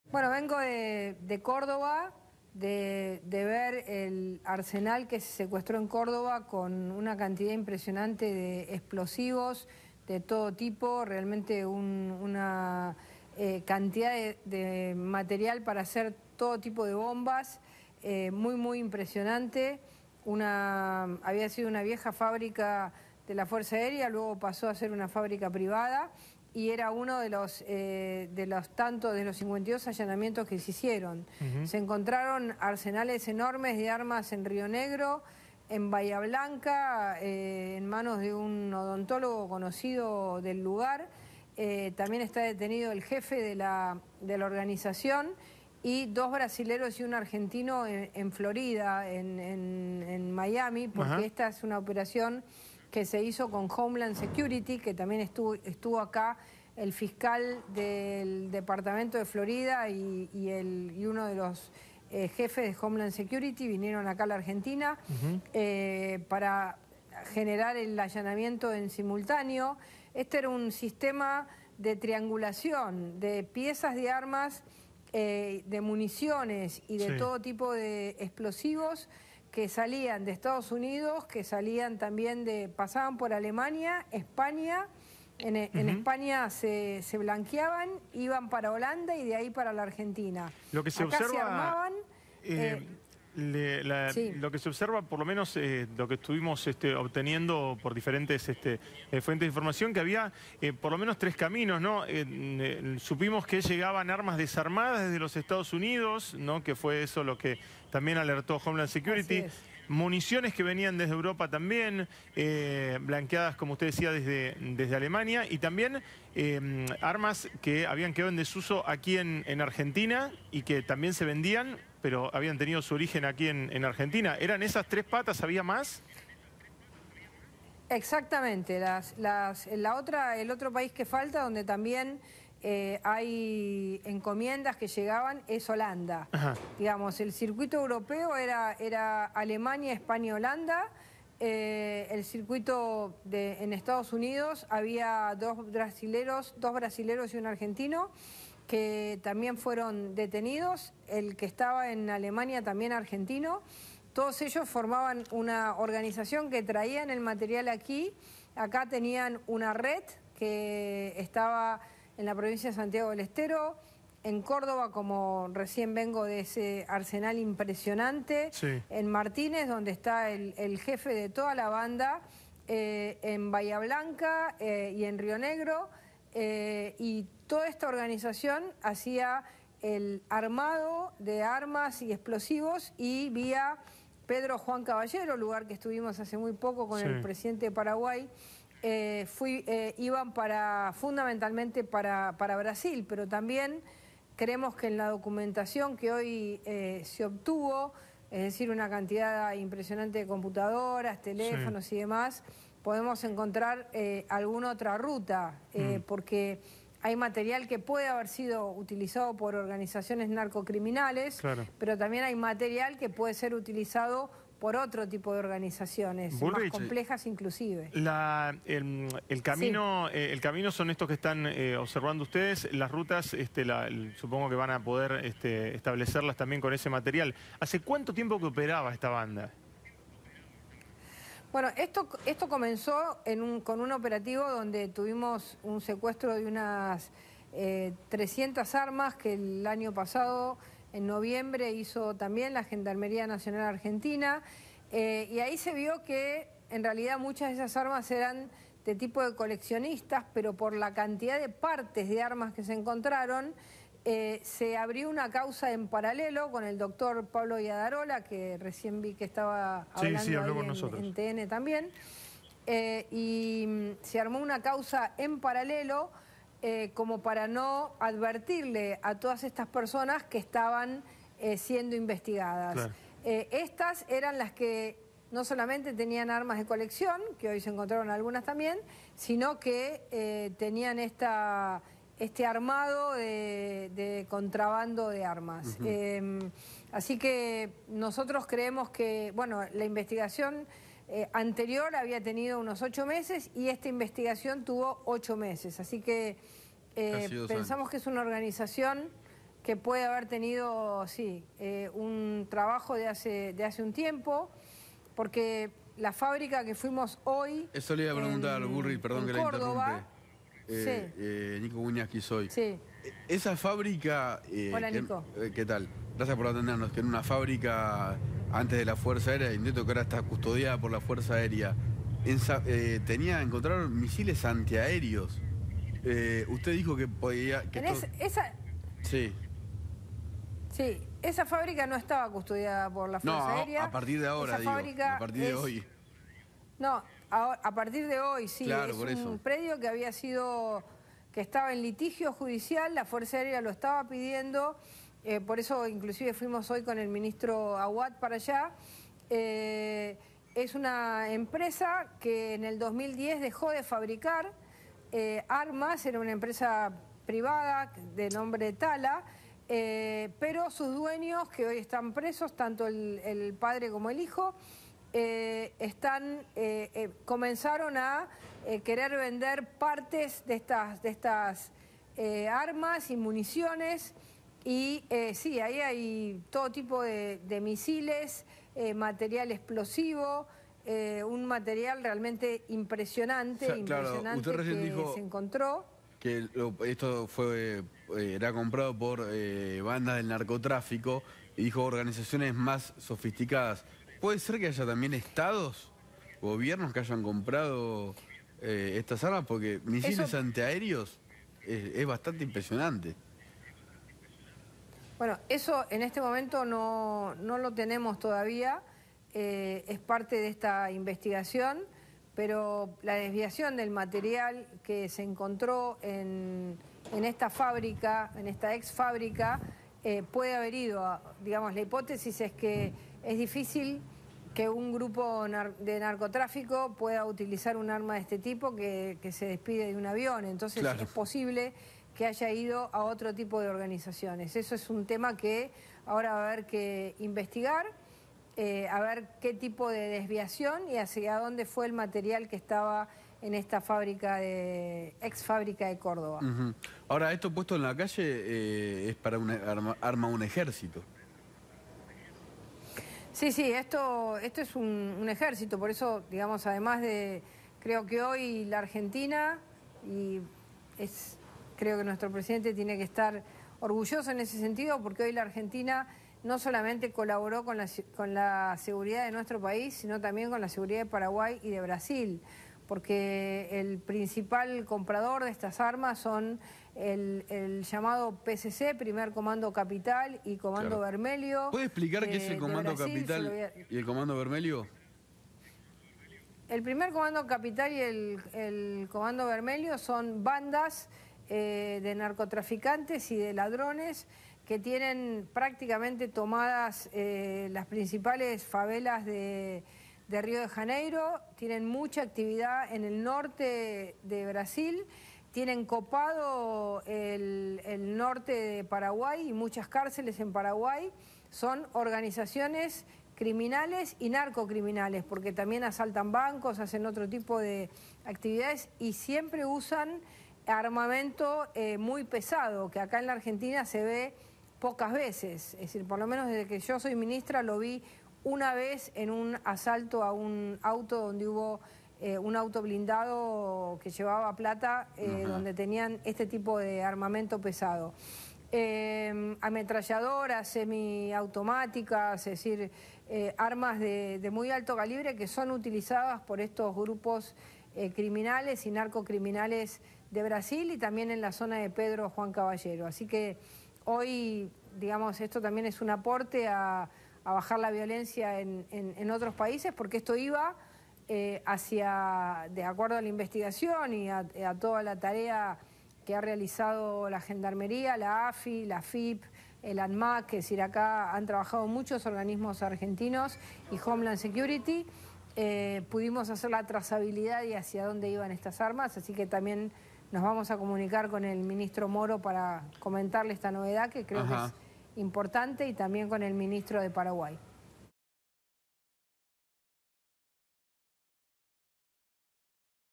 Bueno, vengo de Córdoba, de ver el arsenal que se secuestró en Córdoba con una cantidad impresionante de explosivos de todo tipo, realmente una cantidad de material para hacer todo tipo de bombas, muy impresionante. Había sido una vieja fábrica de la Fuerza Aérea, luego pasó a ser una fábrica privada y era uno de los 52 allanamientos que se hicieron. Se encontraron arsenales enormes de armas en Río Negro, en Bahía Blanca, en manos de un odontólogo conocido del lugar. También está detenido el jefe de la organización y 2 brasileros y un argentino en Florida, en Miami, porque esta es una operación que se hizo con Homeland Security, que también estuvo acá el fiscal del departamento de Florida y uno de los jefes de Homeland Security vinieron acá a la Argentina para generar el allanamiento en simultáneo. Este era un sistema de triangulación de piezas de armas, de municiones y de todo tipo de explosivos que salían de Estados Unidos, que salían también pasaban por Alemania, España. En España se blanqueaban, iban para Holanda y de ahí para la Argentina. Lo que se Acá observa, se armaban... Lo que se observa, por lo menos lo que estuvimos obteniendo por diferentes fuentes de información, que había por lo menos 3 caminos, ¿no? Supimos que llegaban armas desarmadas desde los Estados Unidos, ¿no? Que fue eso lo que también alertó Homeland Security. Municiones que venían desde Europa también, blanqueadas, como usted decía, desde Alemania, y también armas que habían quedado en desuso aquí en Argentina y que también se vendían, pero habían tenido su origen aquí en Argentina. ¿Eran esas 3 patas? ¿Había más? Exactamente. El otro país que falta, donde también hay encomiendas que llegaban, es Holanda. Digamos, el circuito europeo era Alemania, España, Holanda. El circuito en Estados Unidos había 2 brasileros y un argentino que también fueron detenidos. El que estaba en Alemania también argentino. Todos ellos formaban una organización que traían el material aquí. Acá tenían una red que estaba en la provincia de Santiago del Estero, en Córdoba, como recién vengo de ese arsenal impresionante, en Martínez, donde está el jefe de toda la banda, en Bahía Blanca y en Río Negro, y toda esta organización hacía el armado de armas y explosivos, y vía Pedro Juan Caballero, lugar que estuvimos hace muy poco con el presidente de Paraguay, iban fundamentalmente para Brasil, pero también creemos que en la documentación que hoy se obtuvo, es decir, una cantidad impresionante de computadoras, teléfonos y demás, podemos encontrar alguna otra ruta, porque hay material que puede haber sido utilizado por organizaciones narcocriminales, pero también hay material que puede ser utilizado por otro tipo de organizaciones, Bullrich, más complejas inclusive. El camino son estos que están observando ustedes. Las rutas, supongo que van a poder establecerlas también con ese material. ¿Hace cuánto tiempo que operaba esta banda? Bueno, esto comenzó con un operativo donde tuvimos un secuestro de unas 300 armas que el año pasado, en noviembre, hizo también la Gendarmería Nacional Argentina, y ahí se vio que en realidad muchas de esas armas eran de tipo de coleccionistas, pero por la cantidad de partes de armas que se encontraron, se abrió una causa en paralelo con el doctor Pablo Iadarola, que recién vi que estaba hablando en TN también, y se armó una causa en paralelo como para no advertirle a todas estas personas que estaban siendo investigadas. Estas eran las que no solamente tenían armas de colección, que hoy se encontraron algunas también, sino que tenían este armado de contrabando de armas. Así que nosotros creemos que, bueno, la investigación anterior había tenido unos 8 meses y esta investigación tuvo 8 meses. Así que pensamos que es una organización que puede haber tenido, sí, un trabajo de hace un tiempo, porque la fábrica que fuimos hoy... Eso le iba a preguntar, Burri, perdón que la Córdoba, interrumpe. Nico Guñasqui soy. Sí. Esa fábrica... Hola, Nico. ¿Qué tal? Gracias por atendernos. Que en una fábrica antes de la Fuerza Aérea, intento que ahora está custodiada por la Fuerza Aérea, encontraron misiles antiaéreos. Usted dijo que podía... Sí. Sí, esa fábrica no estaba custodiada por la Fuerza Aérea. A partir de ahora, a partir de hoy. No, a partir de hoy, sí. Claro, es un predio que estaba en litigio judicial, la Fuerza Aérea lo estaba pidiendo, por eso inclusive fuimos hoy con el ministro Aguad para allá. Es una empresa que en el 2010 dejó de fabricar armas, era una empresa privada de nombre Tala, pero sus dueños, que hoy están presos, tanto el padre como el hijo, comenzaron a querer vender partes de estas armas y municiones, y sí, ahí hay todo tipo de misiles, material explosivo, un material realmente impresionante, usted recién dijo se encontró. Que esto era comprado por bandas del narcotráfico, y dijo organizaciones más sofisticadas. ¿Puede ser que haya también estados, gobiernos que hayan comprado estas armas? Porque misiles antiaéreos es bastante impresionante. Bueno, eso en este momento no lo tenemos todavía, es parte de esta investigación, pero la desviación del material que se encontró en esta fábrica, en esta ex fábrica, puede haber ido, digamos, la hipótesis es que es difícil que un grupo de narcotráfico pueda utilizar un arma de este tipo que se despide de un avión, entonces es posible que haya ido a otro tipo de organizaciones. Eso es un tema que ahora va a haber que investigar, a ver qué tipo de desviación y hacia dónde fue el material que estaba en esta fábrica ex fábrica de Córdoba. Ahora, esto puesto en la calle es para arma un ejército. Sí, esto es un ejército, por eso, digamos, además creo que hoy la Argentina, creo que nuestro presidente tiene que estar orgulloso en ese sentido, porque hoy la Argentina no solamente colaboró con la seguridad de nuestro país, sino también con la seguridad de Paraguay y de Brasil, porque el principal comprador de estas armas son el llamado PCC, Primer Comando Capital, y Comando Vermelho. ¿Puede explicar qué es el Comando Capital y el Comando Vermelho? El Primer Comando Capital y el Comando Vermelho son bandas de narcotraficantes y de ladrones que tienen prácticamente tomadas las principales favelas de Río de Janeiro, tienen mucha actividad en el norte de Brasil, tienen copado el norte de Paraguay y muchas cárceles en Paraguay. Son organizaciones criminales y narcocriminales, porque también asaltan bancos, hacen otro tipo de actividades y siempre usan armamento muy pesado, que acá en la Argentina se ve pocas veces. Es decir, por lo menos desde que yo soy ministra lo vi una vez en un asalto a un auto donde hubo un auto blindado que llevaba plata, donde tenían este tipo de armamento pesado. Ametralladoras, semiautomáticas, es decir, armas de muy alto calibre que son utilizadas por estos grupos criminales y narcocriminales de Brasil y también en la zona de Pedro Juan Caballero. Así que hoy, digamos, esto también es un aporte a bajar la violencia en otros países, porque esto iba de acuerdo a la investigación y a toda la tarea que ha realizado la Gendarmería, la AFI, la FIP, el ANMAC, es decir, acá han trabajado muchos organismos argentinos y Homeland Security. Pudimos hacer la trazabilidad y hacia dónde iban estas armas, así que también nos vamos a comunicar con el ministro Moro para comentarle esta novedad que creo que es importante, y también con el ministro de Paraguay.